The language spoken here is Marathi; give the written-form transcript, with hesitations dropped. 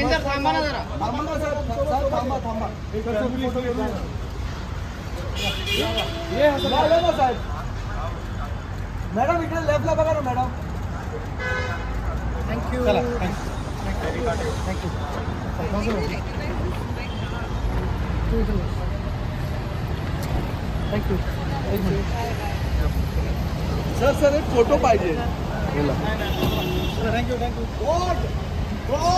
तहसीलदार थांबा ना जरा. थांबा ना सर, थांबा थांबा. ना साहेब. मॅडम इकडे लेफ्टला बघा ना मॅडम. थँक्यू. थँक्यू. सर एक फोटो पाहिजे. थँक्यू.